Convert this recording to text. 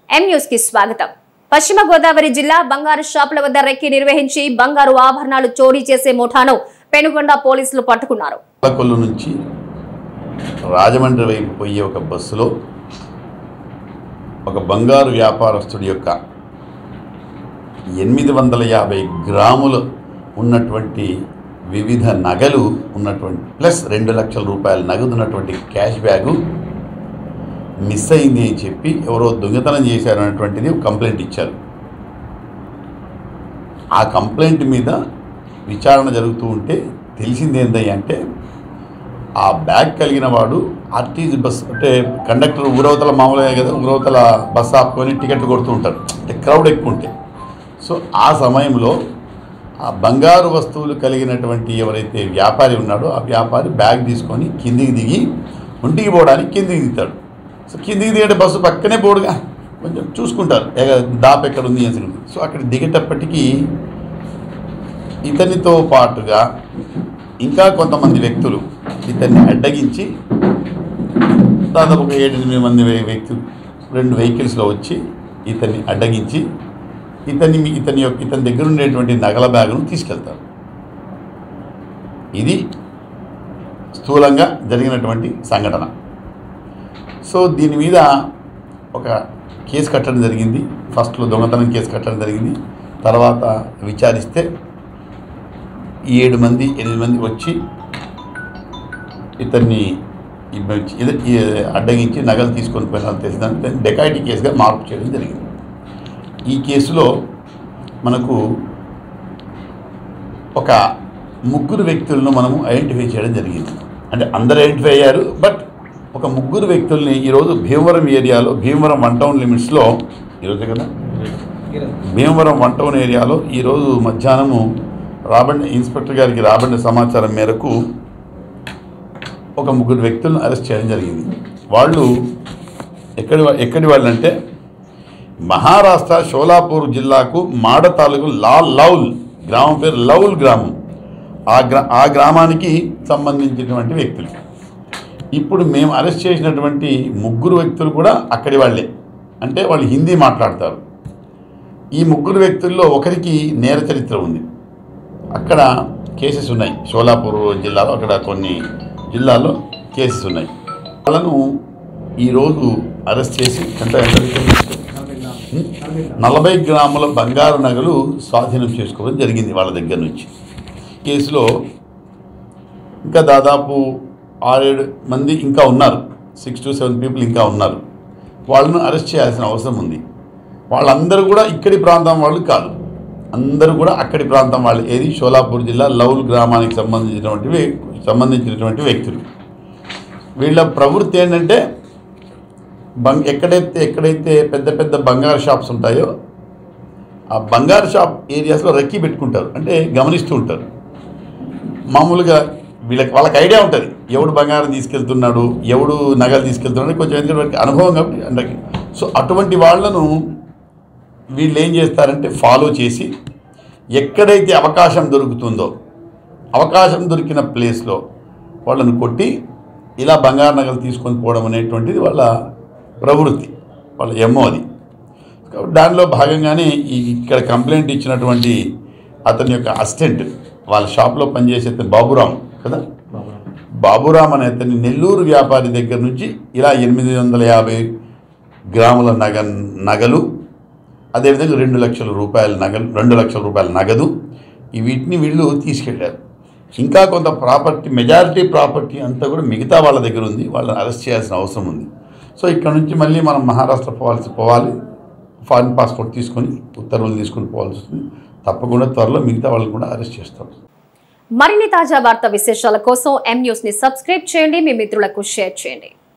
M news కి స్వాగతం. పశ్చిమ గోదావరి జిల్లా బంగారు షాపుల వద్ద రెక్కి నిర్వహించి బంగారు ఆభరణాలు చోరీ చేసే ముఠాను పెనుగొండ పోలీసులు పట్టుకున్నారు. కొల్లు నుంచి రాజమండ్రి వైపు పోయే ఒక బస్సులో ఒక బంగారు వ్యాపారస్తుడి యొక్క 850 గ్రాములు ఉన్నటువంటి వివిధ నగలు ఉన్నటువంటి ప్లస్ 2 లక్షల రూపాయల నగదు ఉన్నటువంటి క్యాష్ బ్యాగు మిస్ అయింది అని చెప్పి ఎవరో దొంగతనం చేశారన్నటువంటిది కంప్లైంట్ ఇచ్చారు. ఆ కంప్లైంట్ మీద విచారణ జరుగుతూ ఉంటే తెలిసింది ఏంటంటే ఆ బ్యాగ్ కలిగిన వాడు ఆర్టీసీ బస్ అంటే కండక్టర్ ఊరవతల మామూలుగా కదా, ఊరవతల బస్ ఆపుకొని టికెట్లు కొడుతూ ఉంటారు అంటే క్రౌడ్ ఎక్కువ ఉంటే. సో ఆ సమయంలో ఆ బంగారు వస్తువులు కలిగినటువంటి ఎవరైతే వ్యాపారి ఉన్నాడో ఆ వ్యాపారి బ్యాగ్ తీసుకొని కిందికి దిగి ఒంటికి పోవడానికి కిందికి దిగుతాడు. సో కిందికి దిగేట బస్సు పక్కనే పోడుగా కొంచెం చూసుకుంటారు దాపు ఎక్కడ ఉంది అని. సో అక్కడ దిగేటప్పటికీ ఇతనితో పాటుగా ఇంకా కొంతమంది వ్యక్తులు ఇతన్ని అడ్డగించి దాదాపు ఒక 7-8 మంది వ్యక్తులు 2 వెహికల్స్లో వచ్చి ఇతన్ని అడ్డగించి ఇతని దగ్గర ఉండేటువంటి నగల బ్యాగును తీసుకెళ్తారు. ఇది స్థూలంగా జరిగినటువంటి సంఘటన. సో దీని మీద ఒక కేసు కట్టడం జరిగింది. ఫస్ట్లో దొంగతనం కేసు కట్టడం జరిగింది. తర్వాత విచారిస్తే 7-8 మంది వచ్చి ఇతన్ని అడ్డగించి నగలు తీసుకొని పోయిన తెలిసిందంటే డెకాయిటీ కేసుగా మార్పు చేయడం జరిగింది. ఈ కేసులో మనకు ఒక 3 వ్యక్తులను మనము ఐడెంటిఫై చేయడం జరిగింది. అంటే అందరూ ఐడెంటిఫై అయ్యారు, బట్ ఒక 3 వ్యక్తుల్ని ఈరోజు భీమవరం ఏరియాలో, భీమవరం 1 టౌన్ లిమిట్స్లో ఈరోజే కదా, భీమవరం 1 టౌన్ ఏరియాలో ఈరోజు మధ్యాహ్నము ఇన్స్పెక్టర్ గారికి రాబడిన సమాచారం మేరకు ఒక 3 వ్యక్తులను అరెస్ట్ చేయడం జరిగింది. వాళ్ళు ఎక్కడి వాళ్ళంటే మహారాష్ట్ర షోలాపూర్ జిల్లాకు మాడ తాలూకు లౌల్ గ్రామం పేరు లౌల్ గ్రామం. ఆ గ్రామానికి సంబంధించినటువంటి వ్యక్తులు. ఇప్పుడు మేము అరెస్ట్ చేసినటువంటి 3 వ్యక్తులు కూడా అక్కడి వాళ్ళే, అంటే వాళ్ళు హిందీ మాట్లాడతారు. ఈ 3 వ్యక్తుల్లో ఒకరికి నేర చరిత్ర ఉంది. అక్కడ కేసెస్ ఉన్నాయి. షోలాపూర్ జిల్లాలో అక్కడ కొన్ని జిల్లాల్లో కేసెస్ ఉన్నాయి. వాళ్ళను ఈరోజు అరెస్ట్ చేసి 40 గ్రాముల బంగారు నగలు స్వాధీనం చేసుకోవడం జరిగింది వాళ్ళ దగ్గర నుంచి. కేసులో ఇంకా దాదాపు 6-7 మంది ఇంకా ఉన్నారు. 6-7 పీపుల్ ఇంకా ఉన్నారు. వాళ్ళను అరెస్ట్ చేయాల్సిన అవసరం ఉంది. వాళ్ళందరూ కూడా ఇక్కడి ప్రాంతం వాళ్ళు కాదు, అందరూ కూడా అక్కడి ప్రాంతం వాళ్ళు. ఏది షోలాపూర్ జిల్లా లౌల్ గ్రామానికి సంబంధించినటువంటి వ్యక్తులు. వీళ్ళ ప్రవృత్తి ఏంటంటే ఎక్కడైతే పెద్ద పెద్ద బంగారు షాప్స్ ఉంటాయో ఆ బంగారు షాప్ ఏరియాస్లో రెక్కి పెట్టుకుంటారు, అంటే గమనిస్తూ ఉంటారు. మామూలుగా వాళ్ళకి ఐడియా ఉంటుంది ఎవడు బంగారం తీసుకెళ్తున్నాడు, ఎవడు నగలు తీసుకెళ్తున్నాడు, కొంచెం ఎందుకంటే అనుభవం కాబట్టి అందరికి. సో అటువంటి వాళ్ళను వీళ్ళు ఏం చేస్తారంటే ఫాలో చేసి ఎక్కడైతే అవకాశం దొరుకుతుందో అవకాశం దొరికిన ప్లేస్లో వాళ్ళను కొట్టి ఇలా బంగారు నగలు తీసుకొని పోవడం అనేటువంటిది వాళ్ళ ప్రవృత్తి, వాళ్ళ ఎమ్మో అది. కాబట్టి దానిలో భాగంగానే ఇక్కడ కంప్లైంట్ ఇచ్చినటువంటి అతని యొక్క అసిస్టెంట్, వాళ్ళ షాప్లో పనిచేసే బాబురామ్ కదా, బాబురామ్ అనే అతన్ని నెల్లూరు వ్యాపారి దగ్గర నుంచి ఇలా 850 గ్రాముల నగలు, అదేవిధంగా 2 లక్షల రూపాయల నగదు వీటిని వీళ్ళు తీసుకెళ్లారు. ఇంకా కొంత ప్రాపర్టీ, మెజారిటీ ప్రాపర్టీ అంతా కూడా మిగతా వాళ్ళ దగ్గర ఉంది. వాళ్ళని అరెస్ట్ చేయాల్సిన అవసరం ఉంది. సో ఇక్కడ నుంచి మళ్ళీ మనం మహారాష్ట్ర పోవాలి, ఫారిన్ పాస్పోర్ట్ తీసుకొని ఉత్తర్వులు తీసుకొని పోవాల్సి వస్తుంది. తప్పకుండా త్వరలో మిగతా వాళ్ళని కూడా అరెస్ట్ చేస్తాం. మరిన్ని తాజా వార్తా విశేషాల కోసం ఎం న్యూస్ ని సబ్స్క్రైబ్ చేయండి, మీ మిత్రులకు షేర్ చేయండి.